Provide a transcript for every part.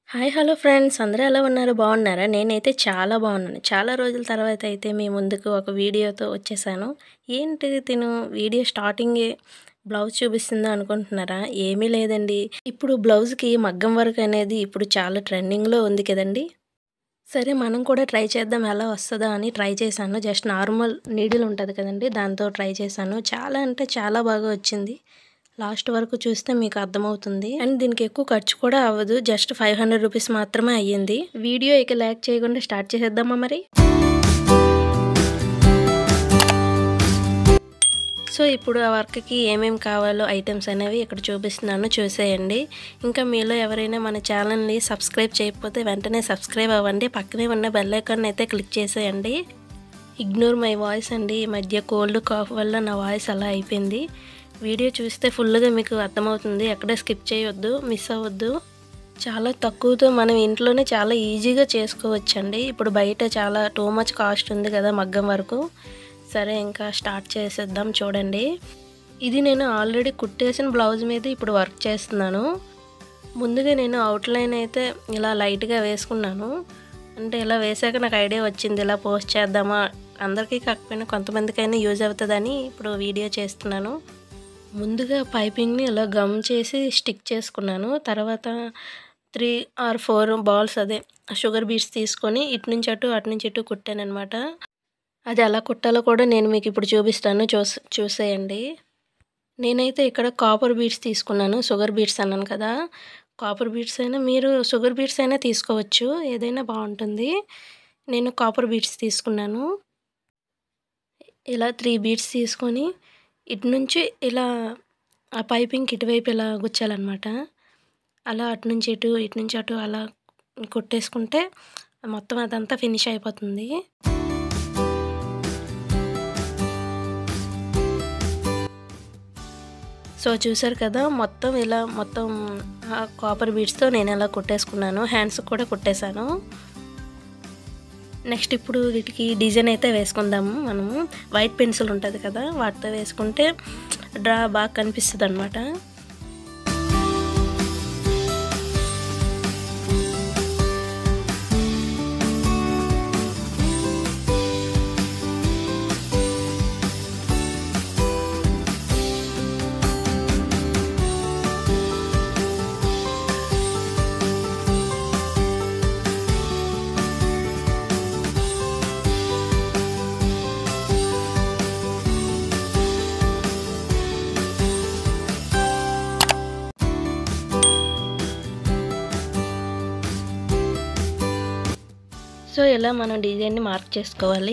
Hi hello friends అందరూ ఎలా ఉన్నారు బాగున్నారా? నేనైతే చాలా బాగున్నాను. చాలా రోజుల తర్వాత అయితే మీ ముందుకు ఒక వీడియోతో వచ్చేసాను. ఏంటి తిను వీడియో స్టార్టింగే బ్లౌజ్ చూపిస్తుందా అనుకుంటున్నారా? ఏమీ లేదండి. ఇప్పుడు బ్లౌజ్‌కి మగ్గం వర్క్ అనేది ఇప్పుడు చాలా ట్రెండింగ్‌లో ఉంది కదండీ! సరే మనం కూడా ట్రై చేద్దాం ఎలా వస్తదా అని ట్రై చేశాను. జస్ట్ నార్మల్ నీడిల్ ఉంటది కదండీ! దాంతో ట్రై చేశాను. చాలా అంటే చాలా బాగా వచ్చింది. లాస్ట్ వరకు చూస్తే మీకు అర్థమవుతుంది. అండ్ దీనికి ఎక్కువ ఖర్చు కూడా అవ్వదు. జస్ట్ 500 రూపీస్ మాత్రమే అయ్యింది. వీడియో ఇక లేట్ చేయకుండా స్టార్ట్ చేసేద్దామా మరి? సో ఇప్పుడు ఆ వర్క్‌కి ఏమేమి కావాలో ఐటెమ్స్ అనేవి ఇక్కడ చూపిస్తున్నాను చూసేయండి. ఇంకా మీలో ఎవరైనా మన ఛానల్‌ని సబ్స్క్రైబ్ చేయకపోతే వెంటనే సబ్స్క్రైబ్ అవ్వండి. పక్కనే ఉన్న బెల్ ఐకాన్ అయితే క్లిక్ చేసేయండి. ఇగ్నోర్ మై వాయిస్ అండి. ఈ మధ్య కోల్డ్ కాఫ్ వల్ల నా వాయిస్ అలా అయిపోయింది. వీడియో చూస్తే ఫుల్‌గా మీకు అర్థమవుతుంది. ఎక్కడ స్కిప్ చేయొద్దు, మిస్ అవ్వద్దు. చాలా తక్కువతో మనం ఇంట్లోనే చాలా ఈజీగా చేసుకోవచ్చండి. ఇప్పుడు బయట చాలా టూ మచ్ కాస్ట్ ఉంది కదా మగ్గం వరకు. సరే ఇంకా స్టార్ట్ చేసేద్దాం చూడండి. ఇది నేను ఆల్రెడీ కుట్టేసిన బ్లౌజ్ మీద ఇప్పుడు వర్క్ చేస్తున్నాను. ముందుగా నేను అవుట్లైన్ అయితే ఇలా లైట్‌గా వేసుకున్నాను. అంటే ఇలా వేసాక నాకు ఐడియా వచ్చింది ఇలా పోస్ట్ చేద్దామా, అందరికీ కాకపోయినా కొంతమందికైనా యూజ్ అవుతుందని ఇప్పుడు వీడియో చేస్తున్నాను. ముందుగా పైపింగ్‌ని ఇలా గమ్ చేసి స్టిక్ చేసుకున్నాను. తర్వాత 3 ఆర్ 4 బాల్స్ అదే షుగర్ బీడ్స్ తీసుకొని ఇటు నుంచి అటు, అటు నుంచి ఇటు కుట్టాననమాట. అది ఎలా కుట్టాలో కూడా నేను మీకు ఇప్పుడు చూపిస్తాను. చూసేయండి. నేనైతే ఇక్కడ కాపర్ బీడ్స్ తీసుకున్నాను. షుగర్ బీడ్స్ అన్నాను కదా! కాపర్ బీడ్స్ అయినా మీరు షుగర్ బీడ్స్ అయినా తీసుకోవచ్చు. ఏదైనా బాగుంటుంది. నేను కాపర్ బీడ్స్ తీసుకున్నాను. ఇలా 3 బీడ్స్ తీసుకొని ఇటు నుంచి ఇలా ఆ పైపింగ్‌కి ఇటువైపు ఇలా గుచ్చాలన్నమాట. అలా అటు నుంచి ఇటు, ఇటు నుంచి అటు అలా కుట్టేసుకుంటే మొత్తం అదంతా ఫినిష్ అయిపోతుంది. సో చూసారు కదా! మొత్తం ఇలా మొత్తం కాపర్ బీడ్స్‌తో నేను ఇలా కుట్టేసుకున్నాను. హ్యాండ్స్‌కి కూడా కుట్టేశాను. నెక్స్ట్ ఇప్పుడు వీటికి డిజైన్ అయితే వేసుకుందాము మనము. వైట్ పెన్సిల్ ఉంటుంది కదా! వాటితో వేసుకుంటే డ్రా బాగా కనిపిస్తుందన్నమాట. సో ఇలా మనం డిజైన్ని మార్క్ చేసుకోవాలి.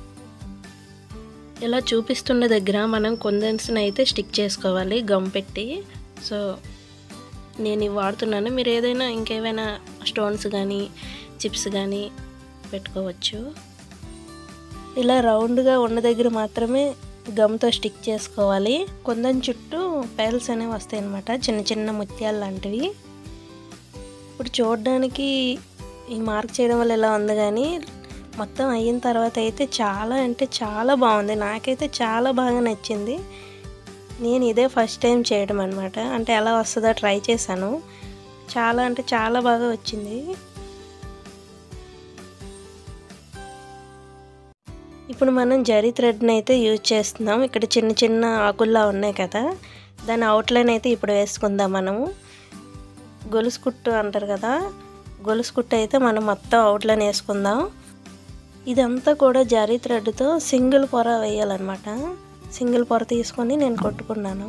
ఇలా చూపిస్తున్న దగ్గర మనం కుందన్స్‌ని అయితే స్టిక్ చేసుకోవాలి గమ్ పెట్టి. సో నేను ఇవి వాడుతున్నాను. మీరు ఏదైనా ఇంకేమైనా స్టోన్స్ కానీ చిప్స్ కానీ పెట్టుకోవచ్చు. ఇలా రౌండ్గా ఉన్న దగ్గర మాత్రమే గమ్తో స్టిక్ చేసుకోవాలి. కుందన్ చుట్టూ పెరల్స్ అనేవి వస్తాయి అన్నమాట. చిన్న చిన్న ముత్యాలు లాంటివి. ఇప్పుడు చూడడానికి ఈ మార్క్ చేయడం వల్ల ఎలా ఉంది కానీ మొత్తం అయిన తర్వాత అయితే చాలా అంటే చాలా బాగుంది. నాకైతే చాలా బాగా నచ్చింది. నేను ఇదే ఫస్ట్ టైం చేయడం అనమాట. అంటే ఎలా వస్తుందో ట్రై చేశాను. చాలా అంటే చాలా బాగా వచ్చింది. ఇప్పుడు మనం జరీ థ్రెడ్ని అయితే యూజ్ చేస్తున్నాం. ఇక్కడ చిన్న చిన్న ఆకుల్లా ఉన్నాయి కదా! దాని అవుట్లైన్ అయితే ఇప్పుడు వేసుకుందాం మనము. గొలుసు కుట్టు అంటారు కదా! గొలుసు కుట్టు అయితే మనం మొత్తం అవుట్లైన్ వేసుకుందాం. ఇదంతా కూడా జరీ థ్రెడ్తో సింగిల్ పొర వేయాలన్నమాట. సింగిల్ పొర తీసుకొని నేను కొట్టుకున్నాను.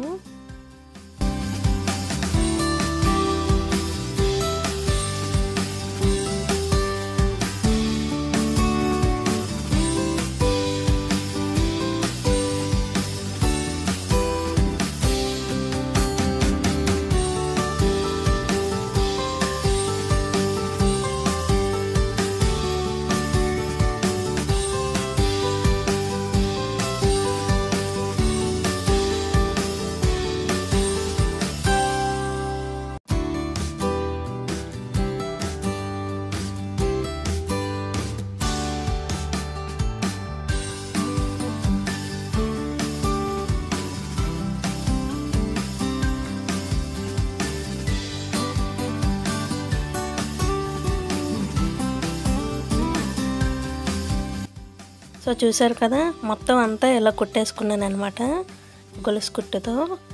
సో చూసారు కదా, మొత్తం అంతా ఇలా కుట్టేసుకున్నాను అనమాట గొలుసు కుట్టుతో.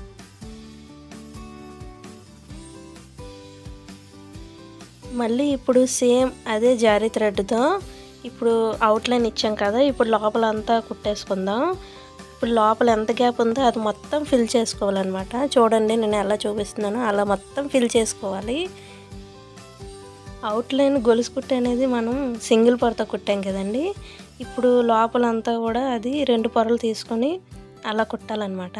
మళ్ళీ ఇప్పుడు సేమ్ అదే జారీ థ్రెడ్తో ఇప్పుడు అవుట్లైన్ ఇచ్చాం కదా, ఇప్పుడు లోపల అంతా కుట్టేసుకుందాం. ఇప్పుడు లోపల ఎంత గ్యాప్ ఉందో అది మొత్తం ఫిల్ చేసుకోవాలన్నమాట. చూడండి నేను ఎలా చూపిస్తున్నానో అలా మొత్తం ఫిల్ చేసుకోవాలి. అవుట్లైన్ గొలుసు కుట్టు అనేది మనం సింగిల్ పొరతో కుట్టాం కదండి, ఇప్పుడు లోపలంతా కూడా అది 2 పొరలు తీసుకొని అలా కుట్టాలన్నమాట.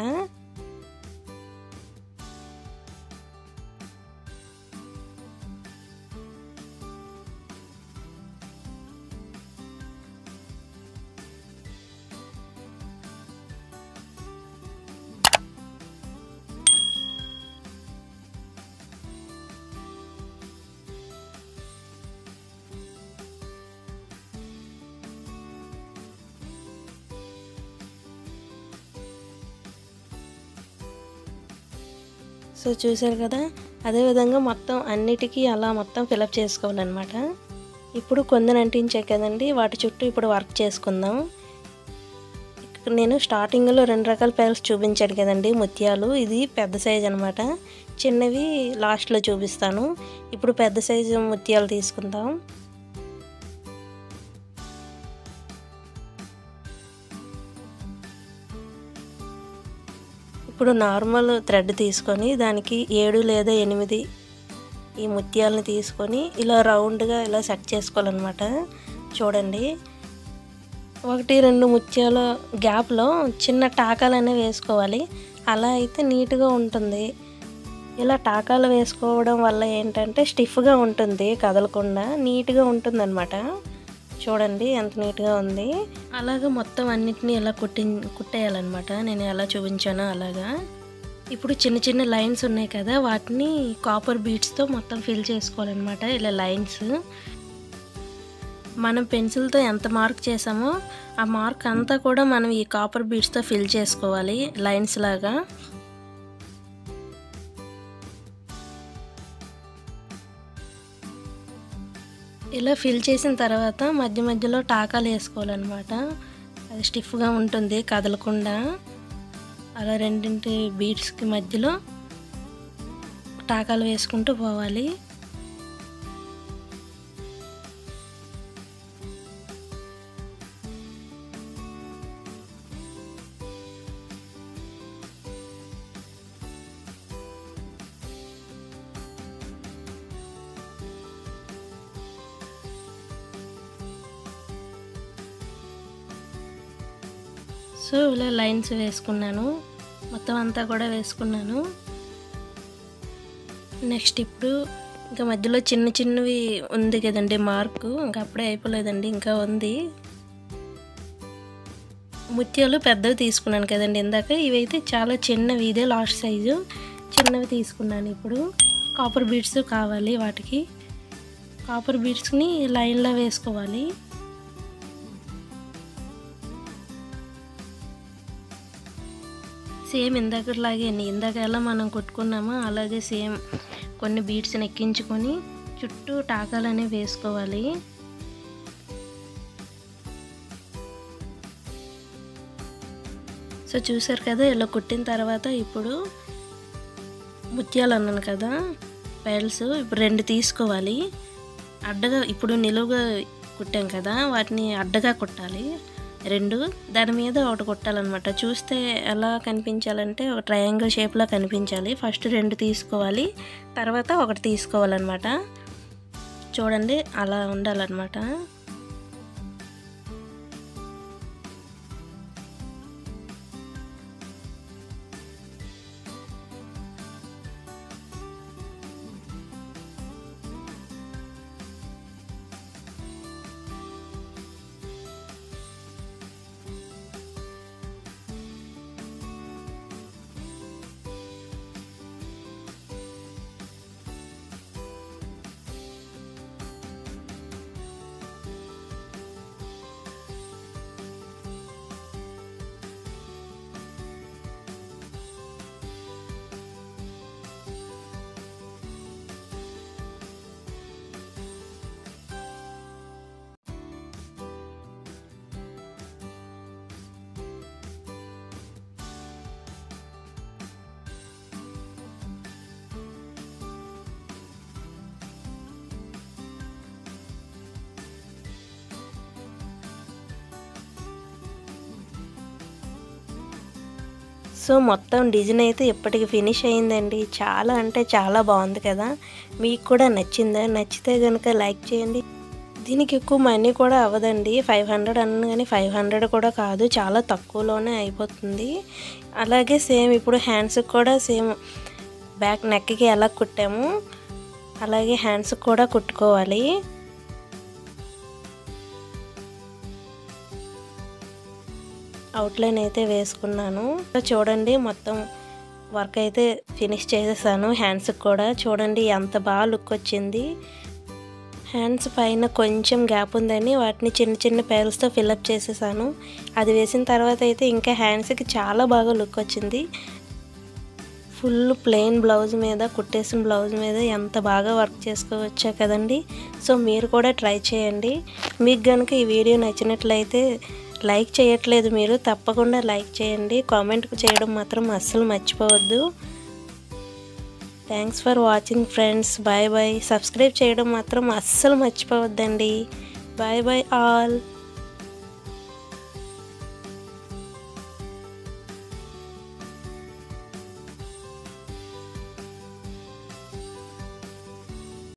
సో చూసారు కదా, అదేవిధంగా మొత్తం అన్నిటికీ అలా మొత్తం ఫిలప్ చేసుకోవాలన్నమాట. ఇప్పుడు కొందరు అంటించాయి కదండి, వాటి చుట్టూ ఇప్పుడు వర్క్ చేసుకుందాం. నేను స్టార్టింగ్లో 2 రకాల పేర్స్ చూపించాను కదండి ముత్యాలు, ఇది పెద్ద సైజు అనమాట. చిన్నవి లాస్ట్లో చూపిస్తాను. ఇప్పుడు పెద్ద సైజు ముత్యాలు తీసుకుందాం. ఇప్పుడు నార్మల్ థ్రెడ్ తీసుకొని దానికి 7 లేదా 8 ఈ ముత్యాలను తీసుకొని ఇలా రౌండ్గా ఇలా సెట్ చేసుకోవాలన్నమాట. చూడండి, 1-2 ముత్యాల గ్యాప్లో చిన్న టాకాలు అనేవి వేసుకోవాలి. అలా అయితే నీట్గా ఉంటుంది. ఇలా టాకాలు వేసుకోవడం వల్ల ఏంటంటే స్టిఫ్గా ఉంటుంది, కదలకుండా నీట్గా ఉంటుందన్నమాట. చూడండి ఎంత నీట్గా ఉంది. అలాగా మొత్తం అన్నిటినీ ఇలా కుట్టేయాలన్నమాట. నేను ఎలా చూపించానో అలాగా. ఇప్పుడు చిన్న చిన్న లైన్స్ ఉన్నాయి కదా, వాటిని కాపర్ బీడ్స్తో మొత్తం ఫిల్ చేసుకోవాలన్నమాట. ఇలా లైన్స్ మనం పెన్సిల్తో ఎంత మార్క్ చేసామో ఆ మార్క్ అంతా కూడా మనం ఈ కాపర్ బీడ్స్తో ఫిల్ చేసుకోవాలి లైన్స్ లాగా. ఇలా ఫిల్ చేసిన తర్వాత మధ్య మధ్యలో టాకాలు వేసుకోవాలన్నమాట. అది స్టిఫ్గా ఉంటుంది, కదలకుండా. అలా 2 బీడ్స్కి మధ్యలో టాకాలు వేసుకుంటూ పోవాలి. సో ఇలా లైన్స్ వేసుకున్నాను, మొత్తం అంతా కూడా వేసుకున్నాను. నెక్స్ట్ ఇప్పుడు ఇంకా మధ్యలో చిన్న చిన్నవి ఉంది కదండి మార్కు, ఇంకా అప్పుడే అయిపోలేదండి, ఇంకా ఉంది. ముత్యాలు పెద్దవి తీసుకున్నాను కదండి ఇందాక, ఇవైతే చాలా చిన్నవి, ఇదే లాస్ట్ సైజు చిన్నవి తీసుకున్నాను. ఇప్పుడు కాపర్ బీడ్స్ కావాలి, వాటికి కాపర్ బీడ్స్ని లైన్లో వేసుకోవాలి. సేమ్ ఇందాకలాగే, ఇందాక ఎలా మనం కొట్టుకున్నామో అలాగే సేమ్ కొన్ని బీడ్స్ని ఎక్కించుకొని చుట్టూ టాకాలు అనేవి వేసుకోవాలి. సో చూసారు కదా, ఇలా కుట్టిన తర్వాత ఇప్పుడు ముత్యాలు అన్నాను కదా పెరల్స్, ఇప్పుడు 2 తీసుకోవాలి అడ్డగా. ఇప్పుడు నిలువుగా కుట్టాం కదా, వాటిని అడ్డగా కుట్టాలి 2, దాని మీద ఒకటి కుట్టాలన్నమాట. చూస్తే ఎలా కనిపించాలంటే ఒక ట్రయాంగిల్ షేప్లో కనిపించాలి. ఫస్ట్ 2 తీసుకోవాలి, తర్వాత ఒకటి తీసుకోవాలన్నమాట. చూడండి అలా ఉండాలన్నమాట. సో మొత్తం డిజైన్ అయితే ఇప్పటికి ఫినిష్ అయిందండి. చాలా అంటే చాలా బాగుంది కదా. మీకు కూడా నచ్చిందా? నచ్చితే కనుక లైక్ చేయండి. దీనికి ఎక్కువ మనీ కూడా అవ్వదండి. 500 అన్నాను కానీ 500 కూడా కాదు, చాలా తక్కువలోనే అయిపోతుంది. అలాగే సేమ్ ఇప్పుడు హ్యాండ్స్కి కూడా సేమ్ బ్యాక్ నెక్కి ఎలా కుట్టాము అలాగే హ్యాండ్స్కి కూడా కుట్టుకోవాలి. అవుట్లైన్ అయితే వేసుకున్నాను. చూడండి మొత్తం వర్క్ అయితే ఫినిష్ చేసేసాను. హ్యాండ్స్కి కూడా చూడండి ఎంత బాగా లుక్ వచ్చింది. హ్యాండ్స్ పైన కొంచెం గ్యాప్ ఉందని వాటిని చిన్న చిన్న పేర్లతో ఫిల్అప్ చేసేసాను. అది వేసిన తర్వాత అయితే ఇంకా హ్యాండ్స్కి చాలా బాగా లుక్ వచ్చింది. ఫుల్ ప్లెయిన్ బ్లౌజ్ మీద కుట్టేసిన బ్లౌజ్ మీద ఎంత బాగా వర్క్ చేసుకోవచ్చా కదండి. సో మీరు కూడా ట్రై చేయండి. మీకు కనుక ఈ వీడియో నచ్చినట్లయితే లైక్ చేయట్లేదు మీరు, తప్పకుండా లైక్ చేయండి. కామెంట్ చేయడం మాత్రం అస్సలు మర్చిపోవద్దు. Thanks for watching friends. Bye bye. Subscribe చేయడం మాత్రం అస్సలు మర్చిపోవద్దండి. Bye bye all.